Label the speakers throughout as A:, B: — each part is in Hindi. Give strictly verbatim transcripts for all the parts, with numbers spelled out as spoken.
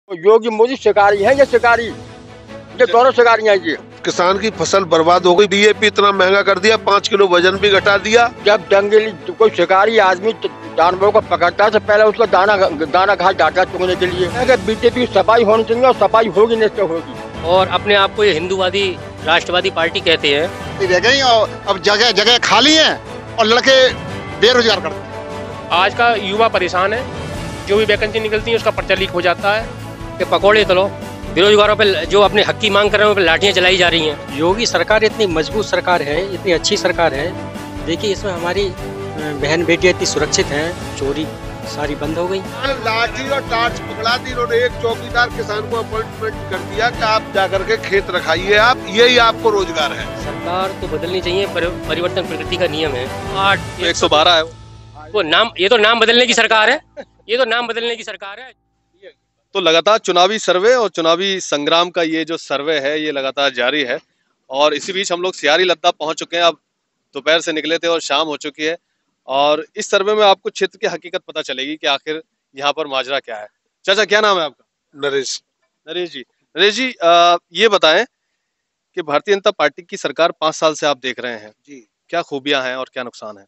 A: योगी मोदी शिकारी है या शिकारी, ये दोनों शिकारी हैं ये।
B: किसान की फसल बर्बाद हो गई, डीएपी इतना महंगा कर दिया, पाँच किलो वजन भी घटा दिया।
A: जब जंगली कोई शिकारी आदमी जानवरों को पकड़ता है तो पहले उसका दाना दाना घास डालता है चुगने के लिए। अगर बीजेपी की सफाई होनी चाहिए और सफाई होगी निश्चय होगी।
C: और अपने आप को ये हिंदूवादी राष्ट्रवादी पार्टी कहते हैं।
D: रह गई और अब जगह जगह खाली है और लड़के बेरोजगार करते हैं।
E: आज का युवा परेशान है, जो भी वैकेंसी निकलती है उसका पर्चा लीक हो जाता है
C: कि पकौड़े तलो, बेरोजगारों पे जो अपने हक की मांग कर रहे हैं उन पे लाठियां चलाई जा रही हैं।
F: योगी सरकार इतनी मजबूत सरकार है, इतनी अच्छी सरकार है। देखिए इसमें हमारी बहन बेटियां इतनी सुरक्षित हैं, चोरी सारी बंद हो गई।
B: लाठी और टार्च पकड़ा दी इन्होंने, एक चौकीदार किसान को अपॉइंटमेंट कर दिया कि आप जाकर के खेत रखाइए, आप यही आपको रोजगार है।
C: सरकार तो बदलनी चाहिए, पर, परिवर्तन प्रकृति का नियम है।
E: आठ एक सौ बारह है
C: वो नाम, ये तो नाम बदलने की सरकार है, ये तो नाम बदलने की सरकार है।
E: तो लगातार चुनावी सर्वे और चुनावी संग्राम का ये जो सर्वे है ये लगातार जारी है। और इसी बीच हम लोग सियारी लद्दा पहुंच चुके हैं। अब दोपहर से निकले थे और शाम हो चुकी है, और इस सर्वे में आपको क्षेत्र की हकीकत पता चलेगी कि आखिर यहाँ पर माजरा क्या है। चाचा क्या नाम है आपका?
B: नरेश।
E: नरेश जी, नरेश जी आ, ये बताएं कि भारतीय जनता पार्टी की सरकार पांच साल से आप देख रहे हैं जी, क्या खूबियां हैं और क्या नुकसान है?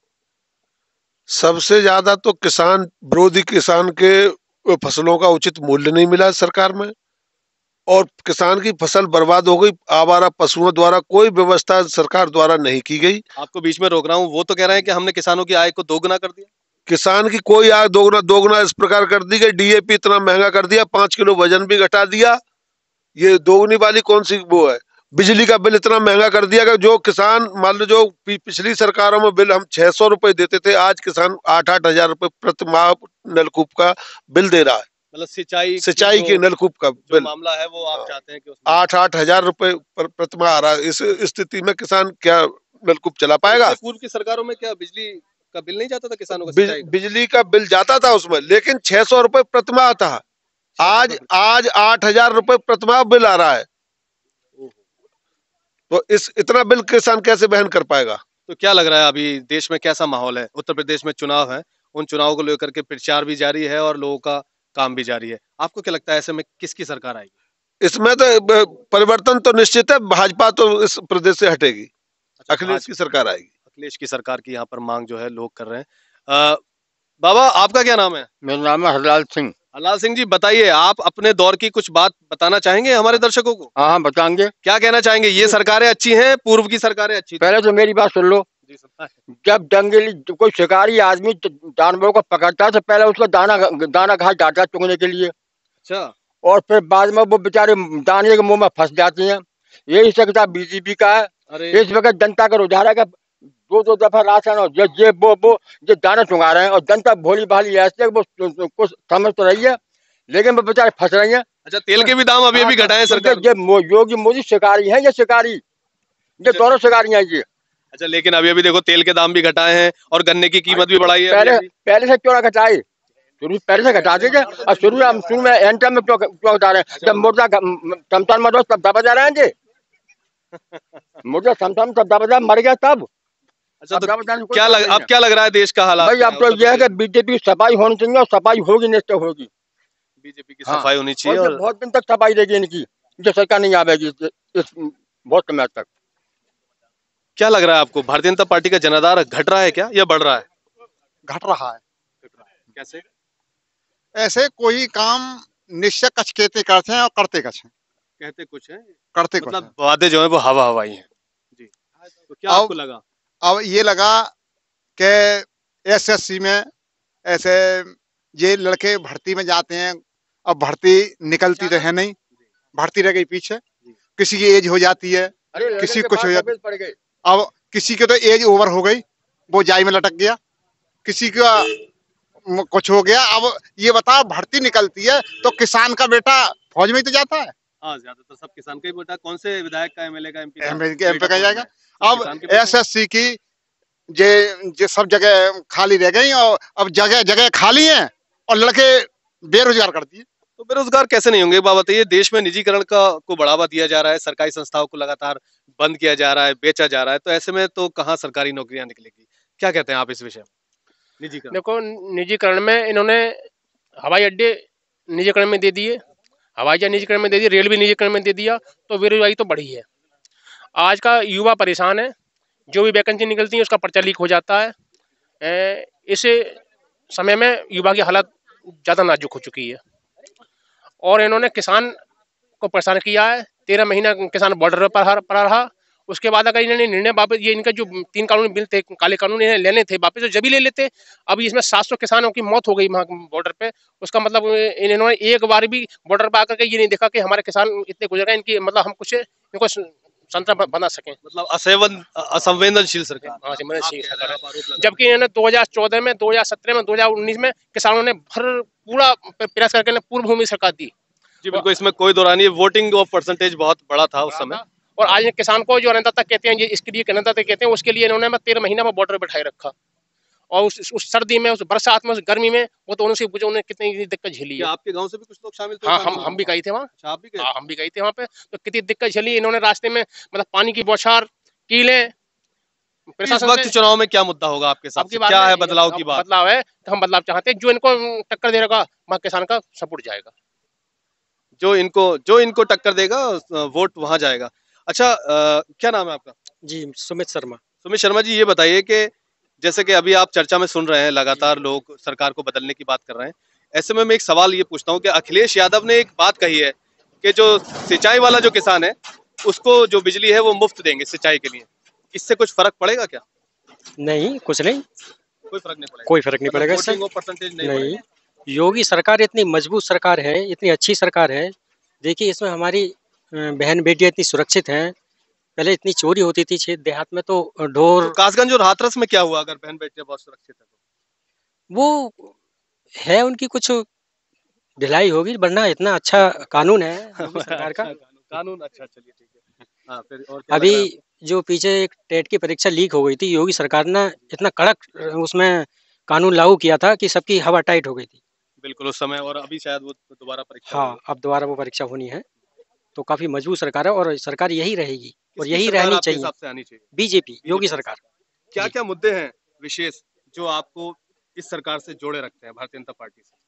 B: सबसे ज्यादा तो किसान विरोधी, किसान के फसलों का उचित मूल्य नहीं मिला सरकार में, और किसान की फसल बर्बाद हो गई। आवारा पशुओं द्वारा कोई व्यवस्था सरकार द्वारा नहीं की गई।
E: आपको बीच में रोक रहा हूँ, वो तो कह रहे हैं कि हमने किसानों की आय को दोगुना कर दिया।
B: किसान की कोई आय दोगुना दोगुना इस प्रकार कर दी गई, डीएपी इतना महंगा कर दिया, पांच किलो वजन भी घटा दिया। ये दोगुनी वाली कौन सी वो है? बिजली का बिल इतना महंगा कर दिया कि जो किसान, मान लो जो पिछली सरकारों में बिल हम छह सौ रुपए देते थे, आज किसान आठ आठ हजार रुपए प्रति माह नलकूप का बिल दे रहा है।
E: मतलब सिंचाई
B: सिंचाई के नलकूप का बिल
E: मामला है वो आप चाहते हैं कि
B: आठ आठ हजार रुपए प्रति माह आ रहा है। इस स्थिति में किसान क्या नलकूप चला पाएगा?
E: पूर्व की सरकारों में क्या बिजली का बिल नहीं जाता था किसानों का?
B: बिज, बिजली का बिल जाता था उसमें, लेकिन छह सौ रुपए प्रति माह था। आज आज आठ हजार रुपए प्रति माह बिल आ रहा है। तो इस इतना बिल किसान कैसे वहन कर पाएगा?
E: तो क्या लग रहा है अभी देश में कैसा माहौल है? उत्तर प्रदेश में चुनाव है, उन चुनावों को लेकर के प्रचार भी जारी है और लोगों का काम भी जारी है। आपको क्या लगता है ऐसे में किसकी सरकार आएगी? इसमें
B: तो परिवर्तन तो निश्चित है, भाजपा तो इस प्रदेश से हटेगी। अच्छा, अखिलेश की सरकार आएगी।
E: अखिलेश की सरकार की यहाँ पर मांग जो है लोग कर रहे हैं। आ, बाबा आपका क्या नाम है?
A: मेरा नाम है हरलाल सिंह।
E: हरलाल सिंह जी, बताइए, आप अपने दौर की कुछ बात बताना चाहेंगे हमारे दर्शकों को?
A: हाँ हाँ बताएंगे।
E: क्या कहना चाहेंगे? ये सरकारें अच्छी हैं, पूर्व की सरकारें अच्छी?
A: पहले तो मेरी बात सुन लो। जब जंगली कोई शिकारी आदमी जानवरों को पकड़ता है तो पहले उसका दाना दाना घास डालता है चुगने के लिए।
E: अच्छा।
A: और फिर बाद में वो बेचारे दाने के मुंह में फंस जाती हैं। यही सकता बीजेपी का है। इस वक्त जनता का रुझान है कि दो दो दफा राशन और ये ये वो वो ये दाना चुंगा रहे हैं, और जनता भोली भाली ऐसे वो कुछ समझ तो रही है, लेकिन वो बेचारे फंस रही हैं।
E: अच्छा, तेल के भी दाम अभी अभी घटाए सरकार?
A: ये योगी मोदी शिकारी है या शिकारी, ये दोनों शिकारी हैं ये।
E: अच्छा, लेकिन अभी अभी देखो तेल के दाम भी घटाए हैं और गन्ने की कीमत भी बढ़ाई है।
A: पहले पहले से क्यों ना घटाए? शुरू पहले से घटा दीजिए, और शुरू में शुरू में एंड टाइम में क्यों क्यों घटा रहे हैं? जब मुर्दा समतल में तब दबा जा रहे हैं जी। मुर्दा समतल तब दबा जा मर गया तब।
E: अच्छा, तो क्या लग, अब क्या लग रहा है देश का हालात?
A: भाई अब तो यह है कि बीजेपी की सफाई होनी चाहिए और सफाई होगी निश्चय होगी।
E: बीजेपी की सफाई होनी चाहिए और
A: बहुत दिन तक सफाई रहेगी इनकी, जो सरकार नहीं आवेगी इस बहुत समय तक।
E: क्या लग रहा है आपको, भारतीय जनता पार्टी का जनाधार घट रहा है क्या या बढ़ रहा है?
D: घट रहा है।
E: कैसे?
D: ऐसे कोई काम निश्चय कछ कहते करते हैं और करते कछ हैं।
E: कहते कुछ है,
D: करते
E: मतलब
D: कुछ
E: वादे जो है वो हवा हवाई हैं जी। तो क्या आपको लगा?
D: अब ये लगा कि एसएससी में ऐसे ये लड़के भर्ती में जाते हैं, अब भर्ती निकलती तो है नहीं, भर्ती रह गई पीछे। किसी की एज हो जाती है, किसी कुछ हो जाती है। अब किसी की तो एज ओवर हो गई, वो जाई में लटक गया, किसी का कुछ हो गया। अब ये बताओ, भर्ती निकलती है तो किसान का बेटा फौज में ही तो जाता है।
E: हाँ, ज्यादातर सब किसान का ही बेटा। कौन से विधायक का, एमएलए का, एमपी
D: का एमपी का जाएगा? अब एसएससी की जे जे सब जगह खाली रह गई और अब जगह जगह खाली है और लड़के बेरोजगार कर दिए।
E: तो बेरोजगार कैसे नहीं होंगे? बात बताइए, देश में निजीकरण का को बढ़ावा दिया जा रहा है, सरकारी संस्थाओं को लगातार बंद किया जा रहा है, बेचा जा रहा है, तो ऐसे में तो कहाँ सरकारी नौकरियां निकलेगी? क्या कहते हैं आप इस विषय में? निजीकरण,
G: देखो निजीकरण में इन्होंने हवाई अड्डे निजीकरण में दे दिए, हवाई जहाज निजीकरण में दे दिया, रेल भी निजीकरण में दे दिया, तो बेरोजगारी तो बढ़ी है। आज का युवा परेशान है, जो भी वैकेंसी निकलती है उसका पर्चा लीक हो जाता है। इस समय में युवा की हालत ज़्यादा नाजुक हो चुकी है और इन्होंने किसान को परेशान किया है। तेरह महीना किसान बॉर्डर पर पड़ा रहा। उसके बाद अगर इन्होंने निर्णय वापस, ये इनका जो तीन कानून बिल थे, काले कानून इन्हें लेने थे वापस, तो जब ही ले लेते। अभी इसमें सात सौ किसानों की मौत हो गई वहाँ बॉर्डर पे। उसका मतलब इन्होंने एक बार भी बॉर्डर पर आकर के ये नहीं देखा कि हमारे किसान इतने गुजर गए, इनकी मतलब हम कुछ इनको संतरा बना सकें।
E: मतलब असेवन असंवेदनशील सरकार।
G: हाँ, संवेदनशील सरकार है। जबकि इन्होंने दो हज़ार चौदह में, दो हज़ार सत्रह में, दो हज़ार उन्नीस में किसानों ने भर पूरा प्रयास करके पूर्व भूमि सरकार दी।
E: जी बिल्कुल, इसमें कोई दो राय नहीं है। वोटिंग ऑफ परसेंटेज बहुत बड़ा था उस समय।
G: और आज किसान को जो अन्नदाता कहते हैं, इसके लिए अन्नदाता कहते हैं, उसके लिए इन्होंने तेरह महीना में बॉर्डर बैठाए रखा। और उस, उस सर्दी में, उस बरसात में, उस गर्मी में, वो तो उनसे पूछो उन्होंने कितनी दिक्कत झेली है।
E: आपके गांव से भी कुछ लोग शामिल थे?
G: हाँ, हम हम भी गए थे वहाँ।
E: आप भी गए?
G: हाँ, हम भी गए थे वहाँ पे। तो कितनी दिक्कत झेली इन्होंने रास्ते में, मतलब पानी की बौछार, कीले।
E: इस वक्त चुनाव में क्या मुद्दा होगा आपके साथ? क्या है बदलाव की बात?
G: बदलाव है, हम बदलाव चाहते हैं। जो इनको टक्कर दे रहा वहाँ किसान का सपोर्ट जाएगा।
E: जो इनको जो इनको टक्कर देगा वोट वहां जाएगा। अच्छा, आ, क्या नाम है आपका?
F: जी, सुमित शर्मा।
E: सुमित शर्मा जी, ये बताइए कि जैसे कि अभी आप चर्चा में सुन रहे हैं, लगातार लोग सरकार को बदलने की बात कर रहे हैं। ऐसे में मैं एक सवाल ये पूछता हूँ कि अखिलेश यादव ने एक बात कही है कि जो सिंचाई वाला जो किसान है उसको जो बिजली है वो मुफ्त देंगे सिंचाई के लिए। इससे कुछ फर्क पड़ेगा क्या?
F: नहीं, कुछ नहीं,
E: कोई फर्क नहीं पड़ेगा।
F: कोई फर्क नहीं पड़ेगा इससे।
E: परसेंटेज नहीं,
F: नहीं, योगी सरकार इतनी मजबूत सरकार है, इतनी अच्छी सरकार है। देखिए, इसमें हमारी बहन बेटियां इतनी सुरक्षित हैं। पहले इतनी चोरी होती थी क्षेत्र देहात में, तो ढोर
E: तो कासगंज और हाथरस में क्या हुआ? अगर बहन बेटियां बहुत सुरक्षित है तो
F: वो है, उनकी कुछ ढिलाई होगी, वरना इतना अच्छा कानून है सरकार का।
E: कानून अच्छा, चलिए ठीक है। हाँ, फिर और
F: अभी जो पीछे एक टेट की परीक्षा लीक हो गई थी, योगी सरकार ने इतना कड़क उसमें कानून लागू किया था कि सबकी हवा टाइट हो गई थी।
E: बिल्कुल उस समय, और अभी शायद वो दोबारा परीक्षा।
F: हाँ, अब दोबारा वो परीक्षा होनी है। तो काफी मजबूत सरकार है और सरकार यही रहेगी और यही रहनी चाहिए।
E: हिसाब से आनी चाहिए
F: बीजेपी, योगी सरकार।
E: क्या क्या मुद्दे हैं विशेष जो आपको इस सरकार से जोड़े रखते हैं भारतीय जनता पार्टी से?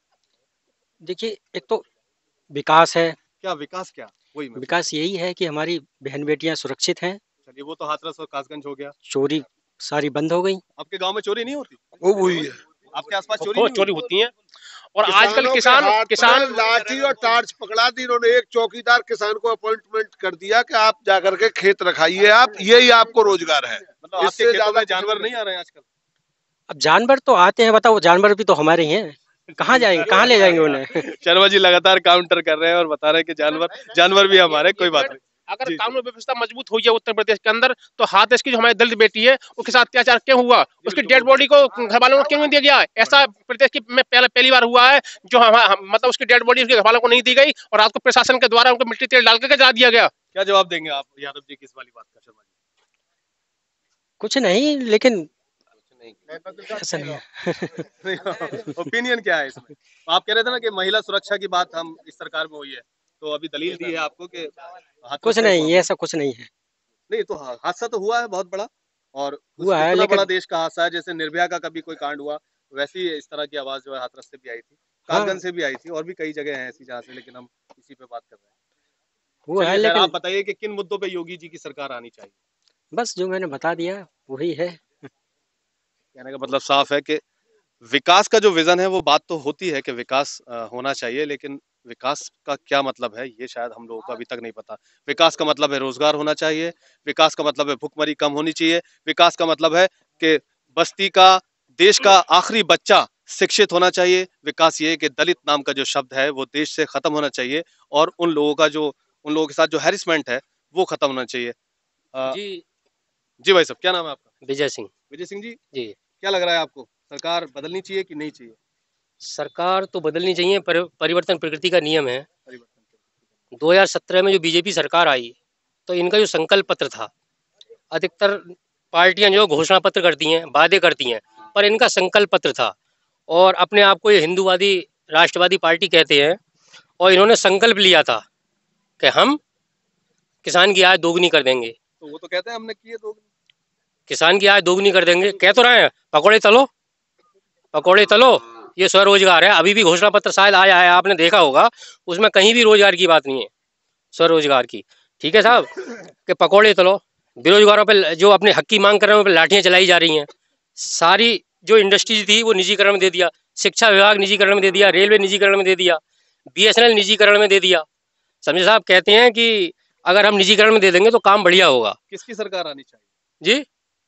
F: देखिए, एक तो विकास है।
E: क्या विकास? क्या वही
F: विकास यही है कि हमारी बहन बेटियां सुरक्षित हैं।
E: चलिए, वो तो हाथरस और कासगंज हो गया।
F: चोरी सारी बंद हो गई।
E: आपके गांव में चोरी नहीं होती?
B: वो हुई है।
E: आपके आसपास चोरी
G: बहुत चोरी होती है। और आजकल किसान किसान
B: लाठी और टार्च पकड़ा दी इन्होंने। एक चौकीदार किसान को अपॉइंटमेंट कर दिया कि आप जाकर के खेत रखाइए, आप यही आपको रोजगार है।
E: मतलब इससे ज्यादा जानवर नहीं आ रहे हैं आजकल?
F: अब जानवर तो आते हैं, बताओ, जानवर भी तो हमारे ही हैं। कहाँ जाएंगे, कहाँ ले जाएंगे उन्हें?
E: शर्मा जी लगातार काउंटर कर रहे हैं और बता रहे हैं कि जानवर जानवर भी हमारे, कोई बात नहीं।
G: अगर कानून व्यवस्था मजबूत हो जाए उत्तर प्रदेश के अंदर, तो हाथरस की जो हमारी दलित बेटी है उसके साथ अत्याचार क्यों हुआ, उसकी डेड बॉडी को घर वालों को क्यों नहीं दिया गया? ऐसा प्रदेश की में पहले पहली बार हुआ है जो हम, हम मतलब उसकी डेड बॉडी उसके घर वालों को नहीं दी गई और रात को प्रशासन के द्वारा उनको मिट्टी तेल डाल करके जला दिया गया।
E: क्या जवाब देंगे आप यादव जी की इस वाली बात का? शर्मा जी,
F: कुछ नहीं, लेकिन ऐसा नहीं
E: है। ओपिनियन क्या है इसमें? आप कह रहे थे ना कि महिला सुरक्षा की बात हम इस सरकार में हुई है, तो अभी दलील दी है आपको कि
F: कुछ नहीं, ये ऐसा कुछ नहीं है।
E: नहीं तो हादसा तो हुआ है बहुत बड़ा, और
F: हुआ है, लेकिन
E: बड़ा देश का हादसा है। जैसे निर्भया का कभी कोई कांड हुआ, वैसे ही इस तरह की आवाज जो है हाथरस से भी आई थी, कासगंज से भी आई थी, और भी कई जगह हैं ऐसी जहाँ से, लेकिन हम इसी पे बात कर रहे हैं।
F: हुआ है, लेकिन
E: आप बताइए कि किन मुद्दों पे योगी जी की सरकार आनी चाहिए?
F: बस जो मैंने बता दिया वही है।
E: कहने का मतलब साफ है कि विकास का जो विजन है वो बात तो होती है कि विकास होना चाहिए, लेकिन विकास का क्या मतलब है ये शायद हम लोगों को अभी तक नहीं पता। विकास का मतलब है रोजगार होना चाहिए, विकास का मतलब है भुखमरी कम होनी चाहिए, विकास का मतलब है कि बस्ती का, देश का आखिरी बच्चा शिक्षित होना चाहिए, विकास ये है कि दलित नाम का जो शब्द है वो देश से खत्म होना चाहिए, और उन लोगों का जो उन लोगों के साथ जो हैरिसमेंट है वो खत्म होना चाहिए। आ, जी जी भाई साहब, क्या नाम है आपका?
C: विजय सिंह।
E: विजय सिंह जी,
C: जी,
E: क्या लग रहा है आपको, सरकार बदलनी चाहिए कि नहीं चाहिए?
C: सरकार तो बदलनी चाहिए, पर परिवर्तन प्रकृति का नियम है। दो हज़ार सत्रह में जो बीजेपी सरकार आई, तो इनका जो संकल्प पत्र था, अधिकतर पार्टियां जो घोषणा पत्र करती हैं, वादे करती हैं, पर इनका संकल्प पत्र था, और अपने आप को ये हिंदूवादी राष्ट्रवादी पार्टी कहते हैं, और इन्होंने संकल्प लिया था कि हम किसान की आय दोगुनी कर देंगे।
E: तो वो तो कहते हैं हमने किए दोगुनी,
C: किसान की आय दोगुनी कर देंगे, कह तो रहे हैं, पकौड़े तलो पकौड़े तलो ये स्वरोजगार है। अभी भी घोषणा पत्र शायद आया है, आपने देखा होगा, उसमें कहीं भी रोजगार की बात नहीं है, स्वरोजगार की। ठीक है साहब, कि पकौड़े तलो, बेरोजगारों पे जो अपने हक की मांग कर रहे हैं उन पर लाठियां चलाई जा रही हैं। सारी जो इंडस्ट्रीज थी वो निजीकरण में दे दिया, शिक्षा विभाग निजीकरण में दे दिया, रेलवे निजीकरण में दे दिया, बीएसएनएल निजीकरण में दे दिया। समझे साहब, कहते हैं कि अगर हम निजीकरण में दे देंगे तो काम बढ़िया होगा।
E: किसकी सरकार आनी चाहिए
C: जी,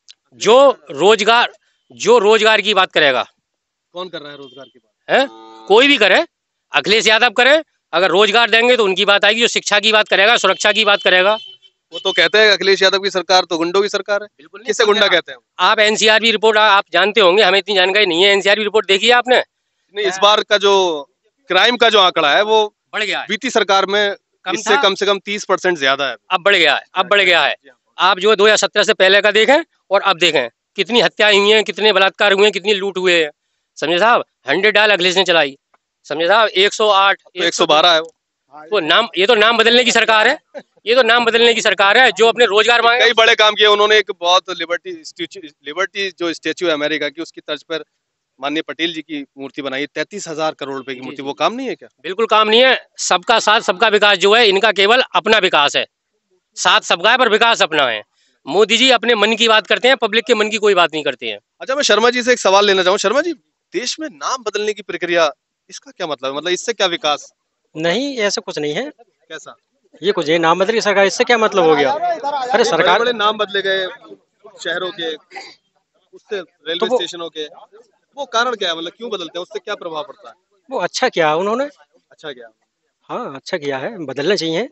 C: जो रोजगार जो रोजगार की बात करेगा।
E: कौन कर रहा है रोजगार की बात?
C: है कोई भी करे, अखिलेश यादव करे, अगर रोजगार देंगे तो उनकी बात आएगी। जो शिक्षा की बात करेगा, सुरक्षा की बात करेगा।
E: वो तो कहते हैं अखिलेश यादव की सरकार तो गुंडों की सरकार है।
C: बिल्कुल,
E: किसे गुंडा कहते हैं?
C: आप एनसीआरबी रिपोर्ट आप जानते होंगे, हमें इतनी जानकारी नहीं है। एनसीआरबी रिपोर्ट देखी है आपने?
E: नहीं, इस बार का जो क्राइम का जो आंकड़ा है वो
C: बढ़ गया है,
E: बीती सरकार में
C: कम
E: इससे
C: था।
E: कम से कम तीस परसेंट ज्यादा है।
C: अब बढ़ गया है, अब बढ़ गया है। आप जो दो हजार सत्रह से पहले का देखें और अब देखें, कितनी हत्याएं हुई हैं, कितने बलात्कार हुए हैं, कितनी लूट हुए हैं। समझे साहब, हंड्रेड डाल अखिलेश ने चलाई। समझे साहब, एक सौ आठ
E: तो एक सौ बारह है वो।
C: वो नाम, ये तो नाम बदलने की सरकार है, ये तो नाम बदलने की सरकार है। जो अपने रोजगार मांगे,
E: कई बड़े काम किए उन्होंने। एक बहुत लिबर्टी लिबर्टी जो स्टेच्यू है अमेरिका की, उसकी तर्ज पर माननीय पटेल जी की मूर्ति बनाई, तैतीस हजार करोड़ रुपए की मूर्ति। वो काम नहीं है क्या?
C: बिल्कुल काम नहीं है। सबका साथ सबका विकास जो है, इनका केवल अपना विकास है। साथ सबका है पर विकास अपना है। मोदी जी अपने मन की बात करते हैं, पब्लिक के मन की कोई बात नहीं करते हैं।
E: अच्छा, मैं शर्मा जी से एक सवाल लेना चाहूँ। शर्मा जी, देश में नाम बदलने की प्रक्रिया, इसका क्या मतलब है? मतलब इससे क्या विकास?
F: नहीं, ऐसा कुछ नहीं है।
E: कैसा?
F: ये कुछ है नाम बदल की सरकार, इससे क्या मतलब हो गया? अरे सरकार,
E: बड़े नाम बदले गए शहरों के, उससे रेलवे
F: तो वो,
E: स्टेशनों के, वो कारण क्या है? मतलब क्यों बदलते हैं? उससे क्या प्रभाव पड़ता है?
F: वो अच्छा किया उन्होंने।
E: अच्छा क्या?
F: हाँ, अच्छा किया है, बदलना चाहिए।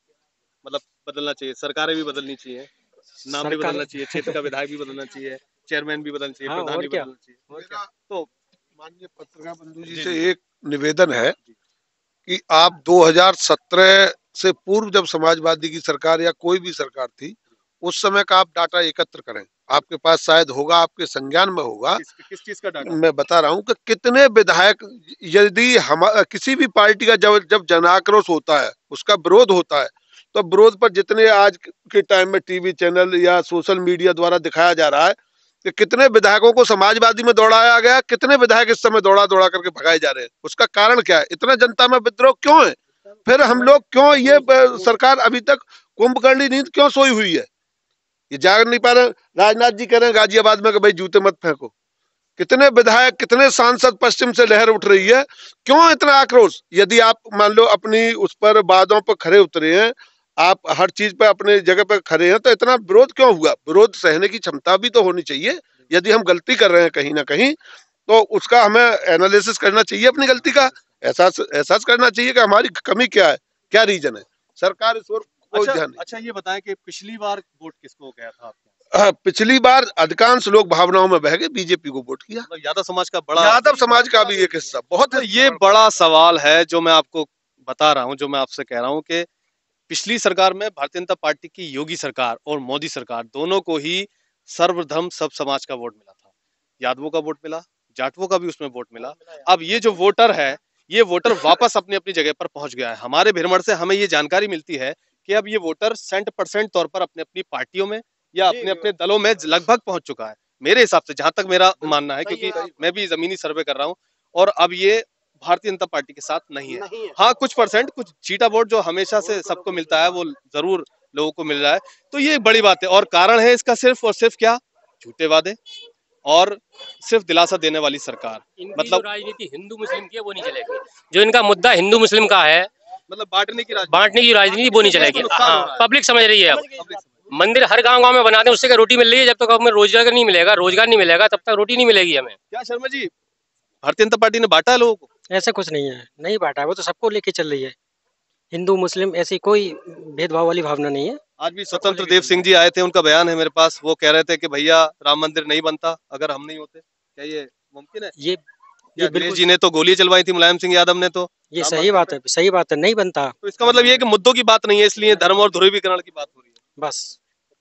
E: मतलब बदलना चाहिए, सरकारें भी बदलनी चाहिए, नाम भी बदलना चाहिए, क्षेत्र का विधायक भी बदलना चाहिए, चेयरमैन भी बदलना चाहिए,
F: हाँ,
E: प्रधान
F: और
E: भी
F: क्या?
E: बदलना चाहिए।
F: और क्या?
B: तो माननीय पत्रकार बंधु जी से एक निवेदन है कि आप दो हज़ार सत्रह से पूर्व जब समाजवादी की सरकार या कोई भी सरकार थी, उस समय का आप डाटा एकत्र करें। आपके पास शायद होगा, आपके संज्ञान में होगा।
E: किस, किस चीज का डाटा?
B: मैं बता रहा हूं कि कितने विधायक, यदि हम किसी भी पार्टी का जब जब जनाक्रोश होता है, उसका विरोध होता है, तो विरोध पर जितने आज के टाइम में टीवी चैनल या सोशल मीडिया द्वारा दिखाया जा रहा है कि कितने विधायकों को समाजवादी में दौड़ाया गया, कितने विधायक इस समय दौड़ा दौड़ा करके भगाए जा रहे हैं। उसका कारण क्या है? इतना जनता में विद्रोह क्यों है? फिर हम लोग क्यों, ये सरकार अभी तक कुंभकर्णी नींद क्यों सोई हुई है? ये जाग नहीं पा रहे। राजनाथ जी कह रहे हैं गाजियाबाद में कि भाई जूते मत फेंको। कितने विधायक, कितने सांसद पश्चिम से लहर उठ रही है, क्यों इतना आक्रोश? यदि आप मान लो अपनी उस पर बातों पर खरे उतरे हैं, आप हर चीज पे अपने जगह पे खड़े हैं, तो इतना विरोध क्यों हुआ? विरोध सहने की क्षमता भी तो होनी चाहिए। यदि हम गलती कर रहे हैं कहीं ना कहीं, तो उसका हमें एनालिसिस करना चाहिए, अपनी गलती का एहसास एहसास करना चाहिए कि हमारी कमी क्या है, क्या रीजन है। सरकार इस ओर कोई ध्यान नहीं।
E: अच्छा, ये बताएं कि पिछली बार वोट किसको गया था आपके?
B: हाँ, पिछली बार अधिकांश लोग भावनाओं में बह गए, बीजेपी को वोट किया।
E: मतलब यादव समाज का बड़ा,
B: यादव समाज का भी एक हिस्सा बहुत।
E: तो ये बड़ा सवाल है जो मैं आपको बता रहा हूँ, जो मैं आपसे कह रहा हूँ कि पिछली सरकार में भारतीय जनता पार्टी की योगी सरकार और मोदी सरकार दोनों को ही सर्वधर्म सब समाज का वोट मिला था। यादवों का वोट मिला, जाटवों का भी उसमें वोट मिला। अब ये जो वोटर है, ये वोटर वापस अपनी अपनी जगह पर पहुंच गया है। हमारे भ्रमण से हमें ये जानकारी मिलती है कि अब ये वोटर सेंट परसेंट तौर पर अपने अपनी पार्टियों में या अपने अपने दलों में लगभग पहुंच चुका है, मेरे हिसाब से, जहां तक मेरा मानना है, क्योंकि मैं भी जमीनी सर्वे कर रहा हूं। और अब ये भारतीय जनता पार्टी के साथ नहीं है। नहीं है। हाँ, कुछ परसेंट, कुछ चीटा वोट जो हमेशा से सबको मिलता है, वो जरूर लोगों को मिल रहा है। तो ये बड़ी बात है। और कारण है इसका सिर्फ और सिर्फ क्या? झूठे वादे और सिर्फ दिलासा देने वाली सरकार।
C: मतलब राजनीति हिंदू मुस्लिम की है वो नहीं चलेगी। जो इनका मुद्दा हिंदू मुस्लिम का है,
E: मतलब बांटने की
C: बांटने की राजनीति, वो नहीं चलेगी। हाँ, पब्लिक समझ रही है। अब मंदिर हर गांव गांव में बनाते हैं, उससे क्या रोटी मिल रही है? जब तक हमें रोजगार नहीं मिलेगा, रोजगार नहीं मिलेगा, तब तक रोटी नहीं मिलेगी हमें।
E: क्या शर्मा जी, भारतीय जनता पार्टी ने बांटा है लोगों को?
F: ऐसा कुछ नहीं है, नहीं बांटा है। वो तो सबको लेके चल रही है, हिंदू मुस्लिम ऐसी कोई भेदभाव वाली भावना नहीं है।
E: आज भी स्वतंत्र देव सिंह जी आए थे, उनका बयान है मेरे पास। वो कह रहे थे कि भैया राम मंदिर नहीं बनता अगर हम नहीं होते। क्या ये मुमकिन है?
F: ये ये
E: अखिलेश जी ने तो गोली चलवाई थी, मुलायम सिंह यादव ने तो।
F: ये सही बात है, सही बात है, नहीं बनता।
E: तो इसका मतलब ये है कि मुद्दों की बात नहीं है, इसलिए धर्म और ध्रुवीकरण की बात हो रही है।
F: बस,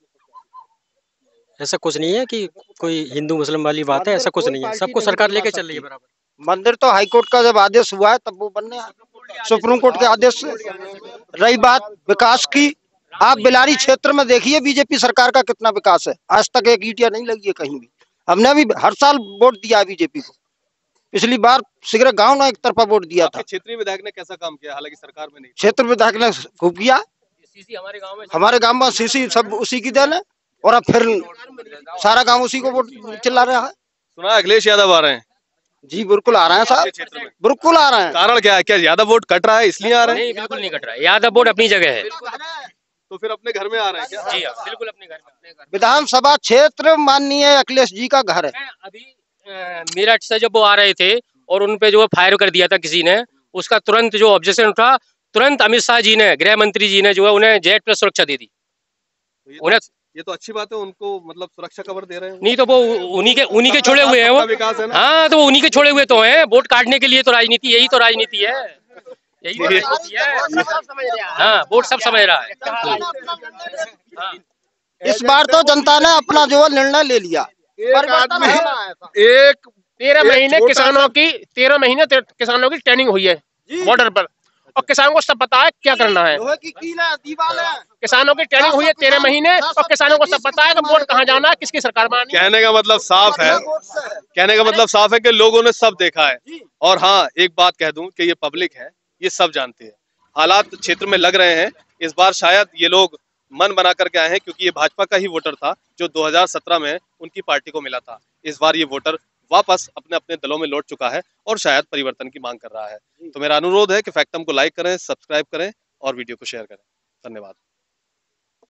F: ऐसा कुछ नहीं है कि कोई हिंदू मुस्लिम वाली बात है, ऐसा कुछ नहीं है। सबको सरकार लेके चल रही है बराबर।
H: मंदिर तो हाई कोर्ट का जब आदेश हुआ है तब वो बनने, सुप्रीम कोर्ट के आदेश से। रही बात विकास की, आप बिलारी क्षेत्र में देखिए बीजेपी सरकार का कितना विकास है। आज तक एक ईंटिया नहीं लगी है कहीं भी। हमने भी हर साल वोट दिया है बीजेपी को। पिछली बार सिगरे गांव ने एक तरफा वोट दिया था।
E: क्षेत्रीय विधायक ने कैसा काम किया, हालांकि सरकार में नहीं?
H: क्षेत्र विधायक ने खूब किया,
C: सीसी हमारे गांव में
H: हमारे गांव में सीसी सब उसी की देन है, और अब फिर सारा गांव उसी को वोट चिल्ला रहा है।
E: सुना अखिलेश यादव आ रहे हैं?
H: जी बिल्कुल आ रहे हैं साहब, बिल्कुल आ रहे हैं।
E: कारण क्या है? क्या यादव वोट कट रहा है इसलिए आ रहे हैं?
C: नहीं, बिल्कुल नहीं कट रहा है। यादव वोट अपनी जगह है।
E: तो फिर अपने घर में आ रहे हैं क्या?
C: जी हाँ, बिल्कुल अपने घर में।
H: विधानसभा क्षेत्र माननीय अखिलेश जी का घर है।
C: अभी मेरठ से जब वो आ रहे थे और उन पे जो फायर कर दिया था किसी ने, उसका तुरंत जो ऑब्जेक्शन उठा, तुरंत अमित शाह जी ने, गृह मंत्री जी ने जो है उन्हें जेड प्लस सुरक्षा दे दी।
E: तो उन्हें ये तो अच्छी बात है, उनको मतलब सुरक्षा कवर दे रहे हैं।
C: नहीं तो वो उन्हीं के उन्हीं के छोड़े हुए हैं वो।
E: विकास है ना?
C: हाँ, तो वो उन्हीं के छोड़े हुए तो हैं। वोट काटने के लिए तो राजनीति, यही तो राजनीति है, यही तो राजनीति है। हाँ, वोट सब समझ रहा है।
H: इस बार तो जनता ने अपना जो निर्णय ले लिया।
E: एक आदमी एक
G: तेरह महीने किसानों की तेरह महीने किसानों की ट्रेनिंग हुई है बॉर्डर पर, और किसानों को सब पता है क्या करना है। किसानों की ट्रेनिंग हुई है तेरह महीने, और किसानों को सब पता है कि वोट कहाँ जाना है, किसकी सरकार में आनी है।
E: कहने का मतलब साफ है, कहने का मतलब साफ है कि लोगों ने सब देखा है। और हाँ, एक बात कह दूं कि ये पब्लिक है, ये सब जानते हैं। हालात क्षेत्र में लग रहे हैं, इस बार शायद ये लोग मन बना करके आए हैं, क्योंकि ये भाजपा का ही वोटर था जो दो हज़ार सत्रह में उनकी पार्टी को मिला था। इस बार ये वोटर वापस अपने अपने दलों में लौट चुका है और शायद परिवर्तन की मांग कर रहा है। तो मेरा अनुरोध है कि फैक्टम को लाइक करें, सब्सक्राइब करें और वीडियो को शेयर करें। धन्यवाद।